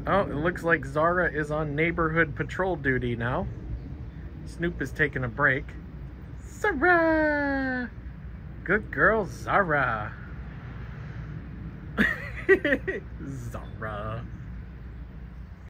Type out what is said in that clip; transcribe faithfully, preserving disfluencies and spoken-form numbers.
Oh, it looks like Zahra is on neighborhood patrol duty now. Snoop is taking a break. Zahra! Good girl, Zahra. Zahra.